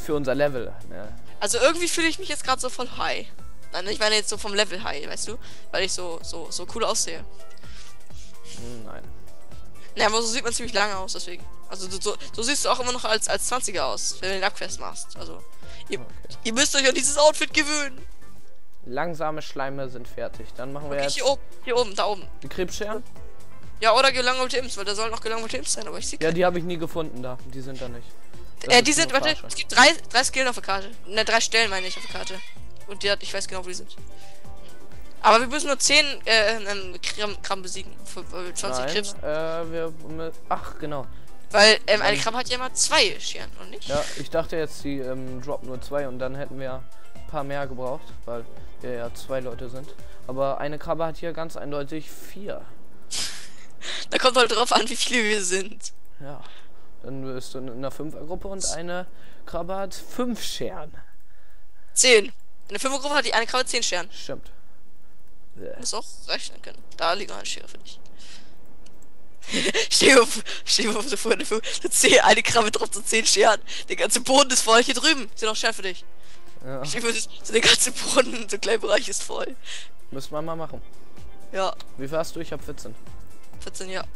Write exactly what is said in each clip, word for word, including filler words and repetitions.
für unser Level. Ne? Also irgendwie fühle ich mich jetzt gerade so voll high. Nein, ich meine jetzt so vom Level high, weißt du? Weil ich so, so, so cool aussehe. Hm, nein. Ja, aber so sieht man ziemlich lange aus, deswegen. Also so, so siehst du auch immer noch als, als zwanziger aus, wenn du den Abquest machst. Also, ihr, Okay. ihr müsst euch an dieses Outfit gewöhnen. Langsame Schleime sind fertig. Dann machen wir Okay, jetzt hier oben, hier oben, da oben. die Krebsscheren. Ja, oder gelangweilte Imps, weil da sollen auch gelangweilte Imps sein, aber ich sehe Ja, die habe ich nie gefunden da. Die sind da nicht. Das Äh, ist die sind, nur warte, Verarsche. es gibt drei, drei Skillen auf der Karte. Ne, drei Stellen meine ich auf der Karte. Und die hat, ich weiß genau, wo die sind. Aber wir müssen nur zehn äh, ähm, Kram, Kram besiegen. Für, für zwanzig Nein, Krebs. äh, wir, ach, genau. Weil ähm, eine Krabbe hat ja immer zwei Scheren, und nicht? Ja, ich dachte jetzt, die ähm, droppt nur zwei und dann hätten wir ein paar mehr gebraucht, weil wir ja zwei Leute sind. Aber eine Krabbe hat hier ganz eindeutig vier. Da kommt halt drauf an, wie viele wir sind. Ja, dann bist du in einer Fünfergruppe und eine Krabbe hat fünf Scheren. Zehn. Eine Fünfergruppe hat die eine Krabbe zehn Scheren. Stimmt. Du musst auch rechnen können. Da liegt noch eine Schere für dich. Steh dir vor, steh dir vor, so vor, du zehn, eine Krabbe drauf zu zehn Scheren. Der ganze Boden ist voll. Hier drüben sind noch Scheren für dich. Ja. Steh dir vor, so der ganze Boden, so ein kleiner Bereich ist voll. Müssen wir mal machen. Ja, Wie viel hast du? Ich hab vierzehn. vierzehn, ja.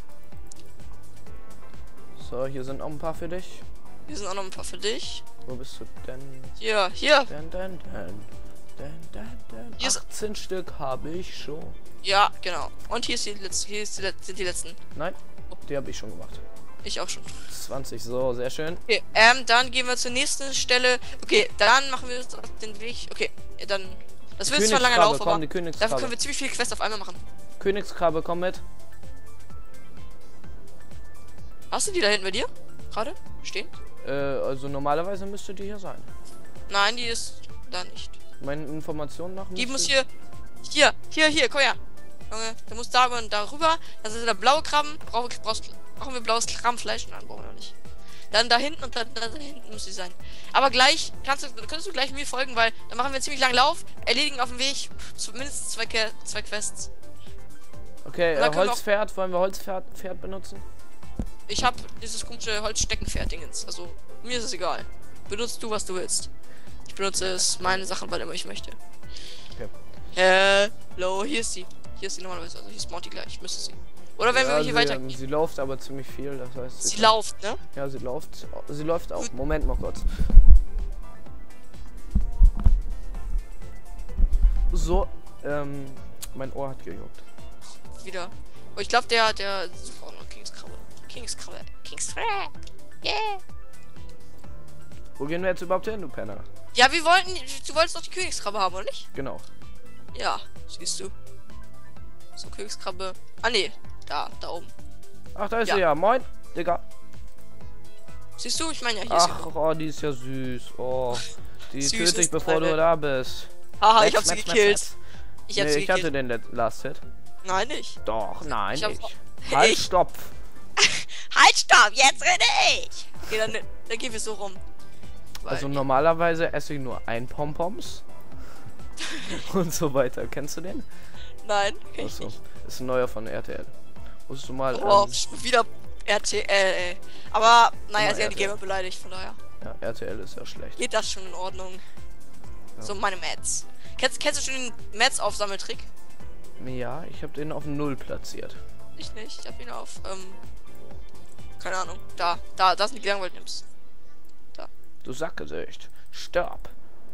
So, hier sind auch ein paar für dich. Hier sind auch noch ein paar für dich. Wo bist du denn? Hier, hier. Denn, denn, denn. Denn, denn, denn. Hier ist- achtzehn Stück habe ich schon. Ja, genau. Und hier ist die letzte, hier ist die Let sind die letzten. Nein, die habe ich schon gemacht. Ich auch schon. zwanzig, so, sehr schön. Okay, ähm, dann gehen wir zur nächsten Stelle. Okay, dann machen wir uns auf den Weg. Okay, dann. Das wird zwar ein langer Lauf, komm, aber die dafür Königskrabbe. können wir ziemlich viele Quests auf einmal machen. Königskrabbe, komm mit. Hast du die da hinten bei dir? Gerade? Stehen? Äh, also normalerweise müsste die hier sein. Nein, die ist da nicht. Meine Informationen nach Die müsste- muss hier. Hier, hier, hier, komm her. Junge, der muss da und da rüber. Das sind da blaue Krabben. Brauchen wir, brauchst, brauchen wir blaues Krabbenfleisch? Nein, brauchen wir nicht. Dann da hinten und dann da hinten muss sie sein. Aber gleich kannst du, könntest du gleich mir folgen, weil dann machen wir einen ziemlich langen Lauf, erledigen auf dem Weg zumindest zwei, Ke- zwei Quests. Okay, Und dann äh, können wir Holzpferd, wollen wir Holzpferd Pferd benutzen? Ich habe dieses komische Holzsteckenpferd-Dingens. Also, mir ist es egal. Benutzt du, was du willst. Ich benutze es meine Sachen, weil immer ich möchte. Okay. Hello, hier ist sie. Hier ist sie normalerweise. Also hier spawnt die gleich. Müsste sie. Oder wenn ja, wir hier sie, weiter. ähm, sie läuft aber ziemlich viel, das heißt. Sie kann- läuft, ne? Ja, sie läuft. Sie läuft auch. Moment mal kurz. So, ähm, mein Ohr hat gejuckt. Wieder. Oh, ich glaube, der, der. Oh, noch Kingskrabbe. Kingskrabbe. Kingskrabbe. Yeah. Wo gehen wir jetzt überhaupt hin, du Penner? Ja, wir wollten. Du wolltest doch die Königskrabbe haben, oder nicht? Genau. Ja, siehst du. So, Königskrabbe. Ah, nee. Da, da oben. Ach, da ist Ja. sie ja. Moin, Digga. Siehst du? Ich meine ja, hier ist sie. Ach, oh, die ist ja süß. Oh, die Süß töte ich, ist bevor du eine- da bist. Haha, Smack, ich hab sie smack, smack, gekillt. smack. Ich hab Nee, sie ich hatte gekillt. den Let- Last Hit. Nein, nicht. Doch, nein, Ich ich. hab- Halt, Ich- stopp. Halt, stopp, jetzt renne ich! Okay, dann, dann gehen wir so rum. Weil- Also normalerweise esse ich nur ein Pompoms. Und so weiter. Kennst du den? Nein, kenn ich Achso, nicht. ist ein neuer von R T L. Musst du mal. Oh, Ähm, schon wieder R T L, ey. Aber, naja, Immer sie haben die R T L. Gamer beleidigt, von daher ja, R T L ist ja schlecht. geht das schon in Ordnung. Ja. So, meine Mats. Kennst, kennst du schon den Mats-Aufsammeltrick? Ja, ich habe den auf null platziert. Ich nicht, ich hab ihn auf, ähm, keine Ahnung. Da, da, da sind die gelangweilt nimmst. Du Sackgesicht. Stirb.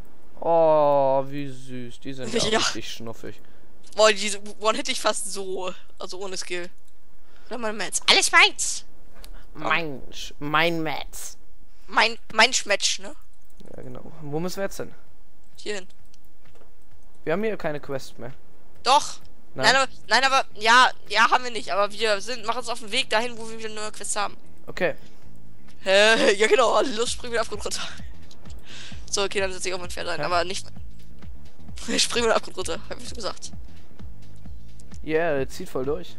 Oh, wie süß. Die sind ja, Ja. richtig schnuffig. Boah, diese One hit ich fast so, also ohne Skill. Oder meine Mats. Alles meins! Mein, Sch- mein Metz. Mein, mein Schmetsch, ne? Ja, genau. Wo müssen wir jetzt hin? Hierhin. Wir haben hier keine Quest mehr. Doch! Nein. Nein, aber, nein, aber, ja, ja, haben wir nicht, aber wir sind, machen uns auf den Weg dahin, wo wir wieder neue Quests haben. Okay. Hä, ja genau, los, springen wir Abgrund runter. So, okay, dann setze ich auch mein Pferd ein, Hä? aber nicht. Wir springen wir Abgrund runter, hab ich so gesagt. Yeah, der zieht voll durch.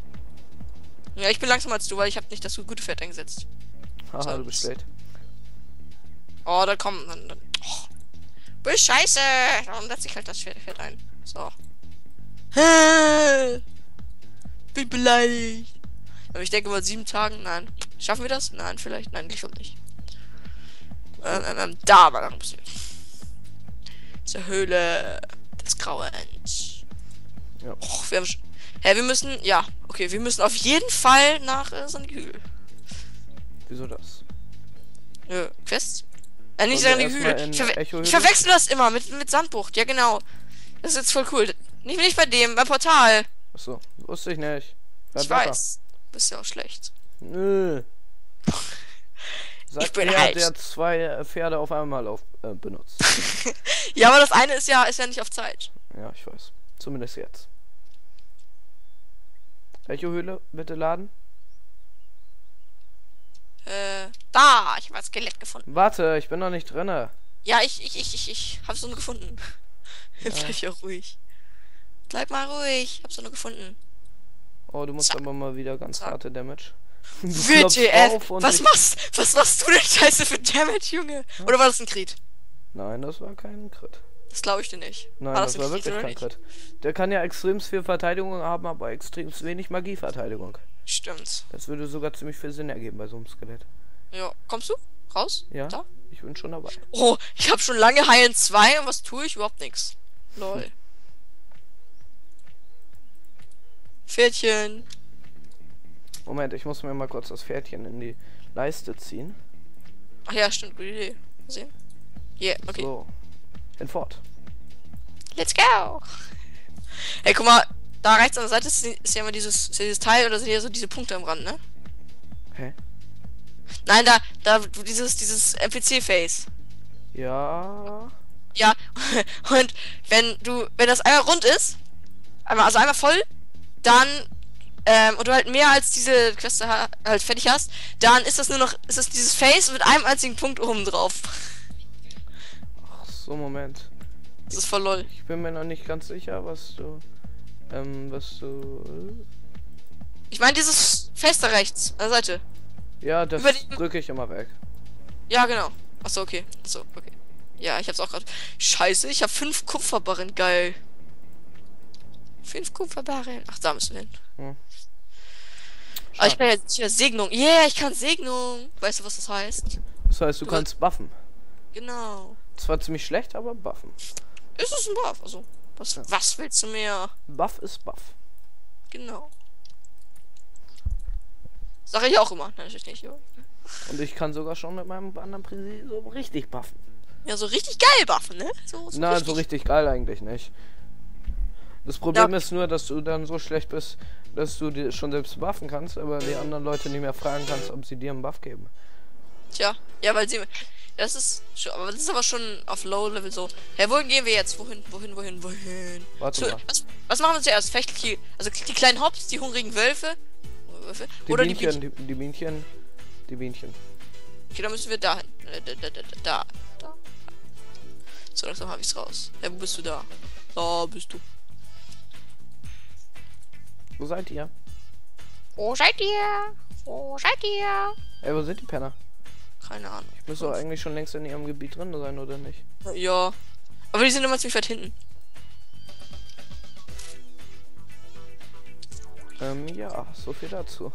Ja, ich bin langsamer als du, weil ich habe nicht das gute Pferd eingesetzt. Haha, So. du bist schlecht. Oh, da kommen dann. dann oh. Böse Scheiße! Dann setze ich halt das Pferd, Pferd ein. So. Hä? Bin beleidigt. Aber ich denke mal sieben Tagen, nein. Schaffen wir das? Nein, vielleicht. Nein, ich glaube nicht. Ähm, ähm, ähm, da war noch bisschen. Zur Höhle des Grauens. Ja. Och, wir haben sch- Hä, wir müssen. Ja, okay, wir müssen auf jeden Fall nach äh, Sandy Hügel. Wieso das? Nö, Quest? Äh, nicht Sollen wir Sandy erstmal Hügel. in Ich, verwe Echo-Höhle? ich verwechsel das immer mit, mit Sandbucht. Ja, genau. Das ist jetzt voll cool. Nicht, nicht bei dem, beim Portal. Achso, wusste ich nicht. Bleib Ich locker. weiß. Bist ja auch schlecht. Nö. Sagt bin der, halt- der zwei äh, Pferde auf einmal auf, äh, benutzt. Ja, aber das eine ist ja, ist ja nicht auf Zeit. Ja, ich weiß. Zumindest jetzt. Welche Höhle bitte laden? Äh, da, ich habe ein Skelett gefunden. Warte, ich bin noch nicht drinne. Ja, ich, ich, ich, ich, ich hab so eine gefunden. Ja. Bleib ja ruhig. Bleib mal ruhig, hab so eine gefunden. Oh, du musst Zack. aber mal wieder ganz Zack. harte Damage. Du klopfst W T F, auf und was ich- machst, was machst du denn Scheiße für Damage, Junge? Oder war das ein Crit? Nein, das war kein Crit. Das glaube ich dir nicht. Nein, war das, ein war Crit wirklich oder kein nicht? Crit. Der kann ja extrem viel Verteidigung haben, aber extrem wenig Magieverteidigung. Stimmt. Das würde sogar ziemlich viel Sinn ergeben bei so einem Skelett. Ja, kommst du? Raus? Ja, Da? ich bin schon dabei. Oh, ich habe schon lange Heilen zwei und was tue ich? Überhaupt nichts. Lol. Pferdchen. Moment, ich muss mir mal kurz das Pferdchen in die Leiste ziehen. Ach ja, stimmt, gute Idee. Mal sehen. Yeah, okay. So. Hinfort. Let's go! Ey, guck mal, da rechts an der Seite ist, ist ja immer dieses, ist ja dieses Teil oder sind ja so diese Punkte am Rand, ne? Hä? Nein, da, da, dieses, dieses N P C-Face. Ja. Ja, und wenn du, wenn das einmal rund ist, einmal, also einmal voll, dann, ähm, und du halt mehr als diese Queste ha halt fertig hast, dann ist das nur noch, ist das dieses Face mit einem einzigen Punkt oben drauf. Ach so, Moment. Das ist voll lol. Ich bin mir noch nicht ganz sicher, was du. Ähm, was du. Ich meine dieses Face da rechts, an der Seite. Ja, das Über die- drücke ich immer weg. Ja, genau. Achso, okay. Achso, okay. Ja, ich hab's auch gerade. Scheiße, ich hab fünf Kupferbarren. Geil. Fünf Kupferbarren. Ach, da müssen wir hin. Hm. Aber ich kann jetzt hier Segnung. Yeah, ich kann Segnung. Weißt du, was das heißt? Das heißt, du kannst buffen. Genau. Zwar ziemlich schlecht, aber buffen. Ist es ein Buff? Also, was, Ja. was willst du mehr? Buff ist Buff. Genau. Sag ich auch immer. Nein, natürlich nicht. Jo. Und ich kann sogar schon mit meinem anderen Präsi so richtig buffen. Ja, so richtig geil buffen, ne? So, so Nein, richtig. so richtig geil eigentlich nicht. Das Problem ist nur, dass du dann so schlecht bist, dass du dir schon selbst buffen kannst, aber die anderen Leute nicht mehr fragen kannst, ob sie dir einen Buff geben. Tja, ja, weil sie. Das ist schon, aber das ist aber schon auf Low Level so. Hey, wohin gehen wir jetzt? Wohin, wohin, wohin, wohin? Warte So, mal. was, was machen wir zuerst? Vielleicht die, also die kleinen Hops, die hungrigen Wölfe? Wölfe? Die Oder die Bienchen, Bienchen? die, die Bienchen, die Bienchen. Okay, dann müssen wir dahin. Äh, Da, da, da, da, da. So, langsam hab ich's raus. Hey, wo bist du da? Da bist du. Wo seid ihr? Wo seid ihr? Wo seid ihr? Ey, wo sind die Penner? Keine Ahnung. Müsste doch eigentlich schon längst in ihrem Gebiet drin sein, oder nicht? Ja. Aber die sind immer ziemlich weit hinten. Ähm, ja, so viel dazu.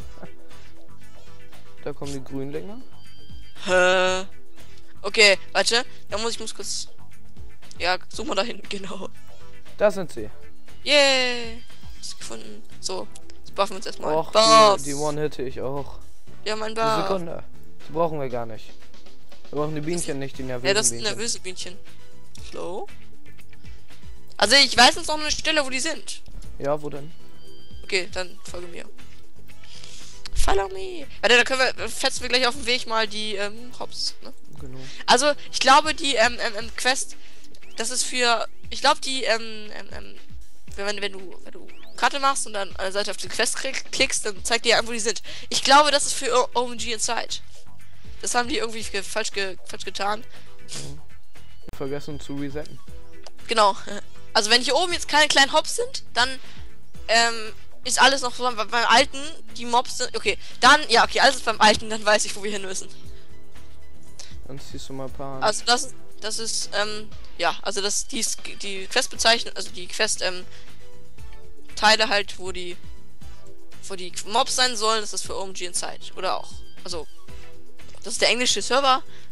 Da kommen die Grünlinge. Hä? Okay, warte. Da muss ich muss kurz. Ja, such mal da hinten, genau. Da sind sie. Yeah! Ist gefunden. So, jetzt buffen wir uns erstmal. Och, Buff. die, die One-Hitte ich auch. Ja, mein Eine Buff. Sekunde. Die brauchen wir gar nicht. Wir brauchen die Bienchen, nicht die nervösen Ja, das sind Bienchen. nervöse Bienchen. Slow. Also ich weiß jetzt noch eine Stelle, wo die sind. Ja, wo denn? Okay, dann folge mir. Follow me. Warte, da können wir, fetzen wir gleich auf dem Weg mal die ähm, Hops. Ne? Genau. Also ich glaube die ähm, ähm, ähm, Quest, das ist für, ich glaube die ähm, ähm, ähm, wenn, wenn du wenn du Karte machst und dann an der Seite auf die Quest klick, klickst, dann zeigt dir an, wo die sind. Ich glaube, das ist für O M G Inside. Das haben die irgendwie ge falsch, ge falsch getan. Vergessen zu resetten. Genau. Also wenn hier oben jetzt keine kleinen Hops sind, dann ähm, ist alles noch so beim, beim alten, die Mobs sind. Okay, dann, ja, okay, alles ist beim alten, dann weiß ich, wo wir hin müssen. Dann ziehst du mal ein paar an. Also das ist, das ist, ähm, ja, also das, die, ist- die Quest bezeichnet, also die Quest, ähm, Teile halt, wo die, wo die Mobs sein sollen, das ist für O M G Inside. Oder auch. Also, das ist der englische Server.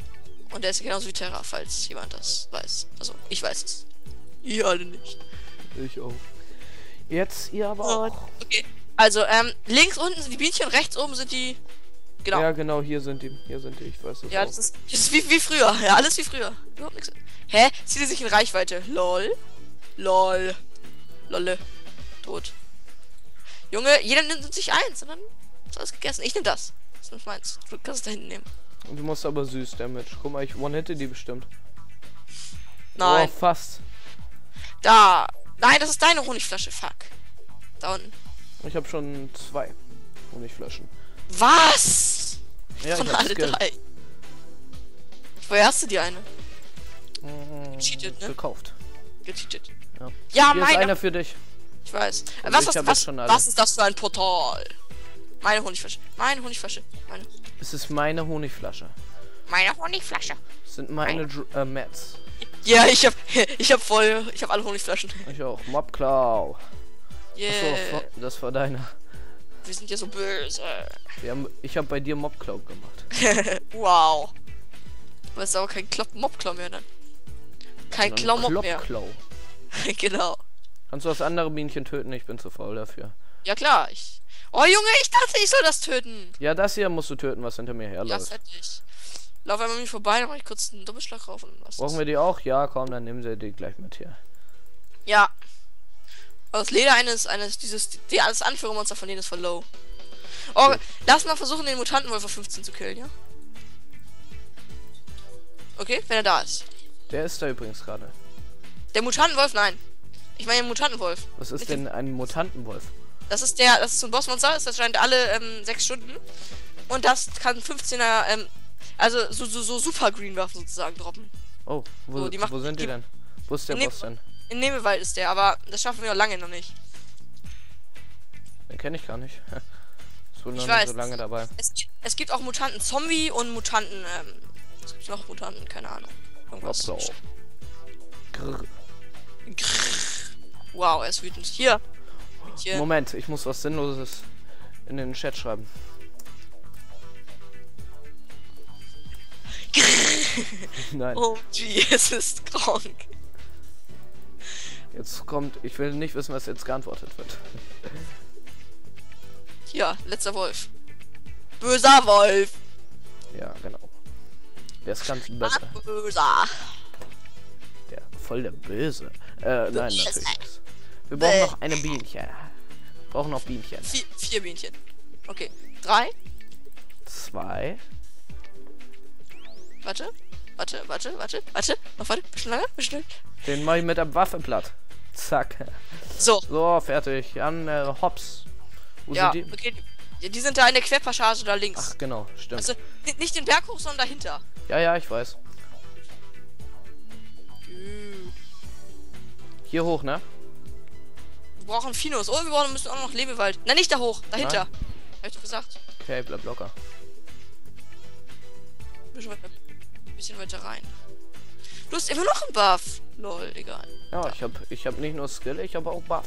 Und der ist genauso wie Terra, falls jemand das weiß. Also, ich weiß es. Ihr alle nicht. Ich auch. Jetzt ihr aber auch. Okay. Also, ähm, links unten sind die Bienchen, rechts oben sind die. Genau. Ja, genau, hier sind die. Hier sind die, ich weiß es Ja, auch. das ist, das ist wie, wie früher. Ja, alles wie früher. Überhaupt nichts. Hä? Zieht er sich in Reichweite? Lol. Lol. Lolle. Tot. Junge, jeder nimmt sich eins und dann ist alles gegessen. Ich nehm das. Das ist meins. Du kannst es da hinten nehmen. Und du musst aber süß Damage. Guck mal, ich one-hitte die bestimmt. Nein. Oh, fast. Da. Nein, das ist deine Honigflasche. Fuck. Da unten. Ich habe schon zwei Honigflaschen. Was? Ja, Von ich hab's alle ge- drei. Woher hast du die eine? Mm, Gecheatet, ne? Gekauft. Gecheatet. Ja, Ja, hier ist meine. einer für dich. Ich weiß. Also was, ich was, hab was, jetzt schon alle. was ist das für ein Portal? Meine Honigflasche. Meine Honigflasche. Meine. Es ist meine Honigflasche. Meine Honigflasche. Es sind meine Dr äh, Mats. Ja, ich hab, ich hab voll, ich hab alle Honigflaschen. Ich auch. Mobklau. Yeah. Achso, das war deine. Wir sind ja so böse. Wir haben, ich habe bei dir Mobklau gemacht. Wow. Aber es ist aber kein Klopp Mobklau mehr dann. Kein Klaumob mehr. Kloppklau. Genau. Kannst du das andere Bienchen töten? Ich bin zu faul dafür. Ja klar, ich. Oh Junge, ich dachte, ich soll das töten. Ja, das hier musst du töten, was hinter mir Ja, herläuft. das hätte ich. Lauf einmal mich vorbei, dann mach ich kurz einen Doppelschlag rauf und was. Brauchen wir die auch? Ja, komm, dann nehmen sie die gleich mit hier. Ja. Aber das Leder eines, eines, dieses, die, das Anführermonster von denen ist voll low. Oh, Okay. lass mal versuchen, den Mutantenwolf auf fünfzehn zu killen, ja? Okay, wenn er da ist. Der ist da übrigens gerade. Der Mutantenwolf, nein. Ich meine den Mutantenwolf. Was ist Nicht denn ein Mutantenwolf? Das ist der, das ist so ein Bossmonster, das erscheint alle ähm, sechs Stunden. Und das kann fünfzehner, ähm, also so, so, so Super Green Waffen sozusagen droppen. Oh, wo, So, die macht- wo sind die die- denn? Wo ist der Nee. Boss denn? In Nebelwald ist der, aber das schaffen wir noch lange noch nicht. Den kenne ich gar nicht. Ist wohl noch Ich nicht weiß. so lange dabei. Es, es gibt auch Mutanten Zombie und Mutanten, ähm, es gibt noch Mutanten, keine Ahnung. Irgendwas. Mobklau. Grrr. Wow, er ist wütend. Hier. Hier. Moment, ich muss was Sinnloses in den Chat schreiben. Nein, Oh, gee, es ist krank. jetzt kommt, ich will nicht wissen, was jetzt geantwortet wird. Hier, letzter Wolf. Böser Wolf. Ja, genau. Der ist ganz böse. Böser. Der voll der Böse. Äh, nein, Böse. natürlich nicht. Wir brauchen noch eine Bienchen. Wir brauchen noch Bienchen. Vier, vier Bienchen. Okay. Drei. Zwei. Warte. Warte, warte, warte, warte. Noch warte. Bisschen lange, bisschen schnell. Den mache ich mit der Waffe platt. Zack. So. So, fertig. Jan, äh, Hops. Wo Ja, sind die? okay. Ja, die sind da in der Querpassage da links. Ach, genau, stimmt. Also ni- nicht den Berg hoch, sondern dahinter. Ja, ja, ich weiß. Gut. Hier hoch, ne? Wir brauchen Finos. Oh, wir brauchen, müssen auch noch Lebewald. Nein, nicht da hoch. Dahinter. Hab ich doch gesagt. Okay, bleib locker. Ein bisschen weiter, ein bisschen weiter rein. Du hast immer noch einen Buff. Lol, egal. Ja, ich hab, ich hab nicht nur Skill, ich habe auch Buff.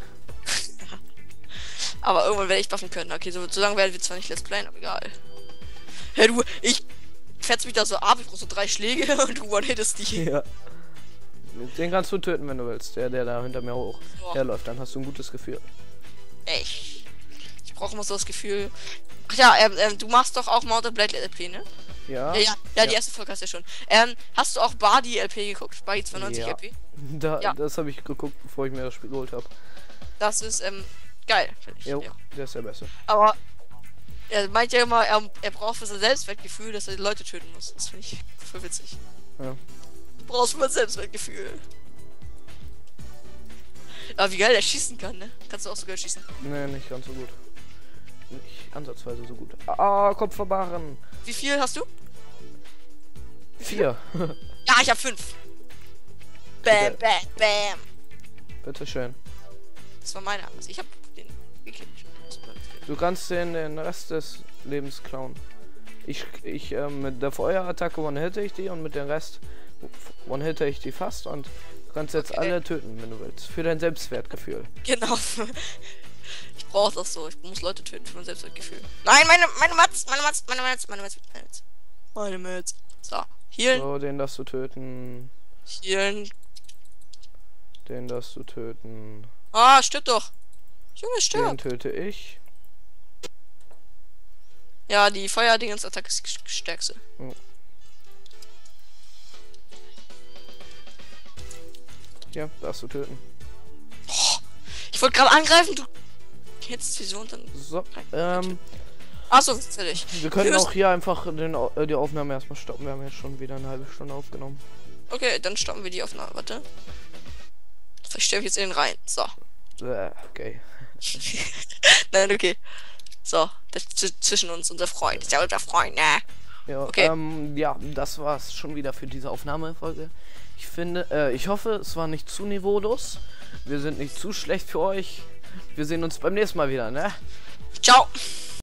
Aber irgendwann werde ich buffen können. Okay, so, so lange werden wir zwar nicht Let's Playen, aber egal. Hey, du, ich fetz mich da so ab, ich brauch so drei Schläge und du one-hittest die. Ja. Den kannst du töten, wenn du willst. Der, der da hinter mir hoch So. herläuft, dann hast du ein gutes Gefühl. Echt. Ich brauche immer so das Gefühl. Ach ja, ähm, ähm, du machst doch auch Mounted Blade L P, ne? Ja. Ja, ja, ja, die Ja. erste Folge hast du ja schon. Ähm, hast du auch Bardi L P geguckt? Bardi zweiundneunzig Ja. L P? Da, Ja. Das habe ich geguckt, bevor ich mir das Spiel geholt habe. Das ist, ähm, geil, finde ich. Jo, Ja. der ist der Beste. Aber er meint ja immer, er, er braucht für sein Selbstwertgefühl, dass er die Leute töten muss. Das finde ich voll witzig. Ja. Du brauchst für mein Selbstwertgefühl. Aber wie geil der schießen kann, ne? Kannst du auch so geil schießen. Nee, nicht ganz so gut. Nicht ansatzweise so gut. Ah, Kopf verbahren. Wie viel hast du? Vier. Ja, ich hab fünf. Bam, Bitte. bam, bam. Bitteschön. Das war meine Angst. Ich hab den gekillt. Du kannst den, den Rest des Lebens klauen. Ich, ich, ähm, mit der Feuerattacke one-hitte ich die und mit dem Rest one-hitte ich die fast und du kannst jetzt Okay. alle töten, wenn du willst. Für dein Selbstwertgefühl. Genau. Ich brauch das so. Ich muss Leute töten für mein Selbstwertgefühl. Nein, meine, meine Mats, meine Mats, meine Mats, meine Mats, meine Mats. Meine Mats. So, Healen. So, den darfst du töten. Healen. Den darfst du töten. Ah, stirb doch. Junge, Den stirb. töte ich. Ja, die Feuerdingens-Attacke ist die stärkste. Ja, darfst du töten. Ich wollte gerade angreifen, du. Jetzt wieso und dann. So, ähm, Achso, natürlich. wir können Wir auch hier einfach den, Au- äh, die Aufnahme erstmal stoppen. Wir haben jetzt schon wieder eine halbe Stunde aufgenommen. Okay, dann stoppen wir die Aufnahme. Warte. Vielleicht sterbe ich jetzt in den Reihen. So. Äh, okay. Nein, okay. So, das ist zwischen uns unser Freund. Ist ja unser Freund, ne? Ja, Okay. ähm, ja, das war's schon wieder für diese Aufnahmefolge. Ich finde, äh, ich hoffe, es war nicht zu niveaulos. Wir sind nicht zu schlecht für euch. Wir sehen uns beim nächsten Mal wieder, ne? Ciao.